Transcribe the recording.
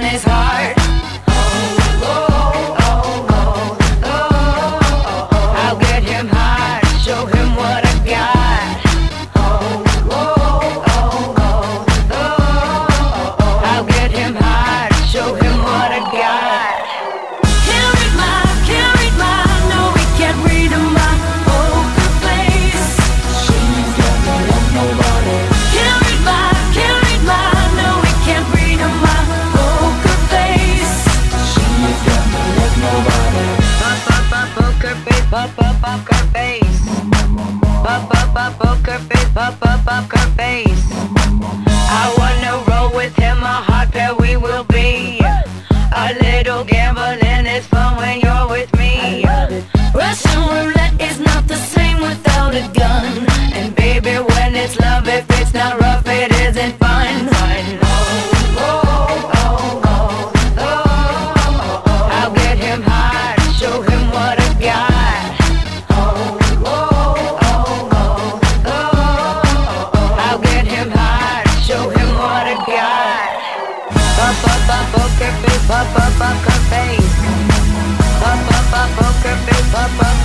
his heart. I'll get him high, show him what I got. I'll get him high, show him what I got. Can't read my, no, we can't read my poker face. She's got me like nobody. Can't read my, no, we can't read my poker face. She's got me like nobody. Poker face, poker face. Poker face, poker face. I wanna roll with him, a hot pair we will be. A little gambling is fun when you're with me. Russian roulette is not the same without a gun. And baby, when it's love, if it's not rough, it isn't fun. I'll get him high, show him what I got. I'll get him high, show him what I got. Poker face, poker face. Poker face,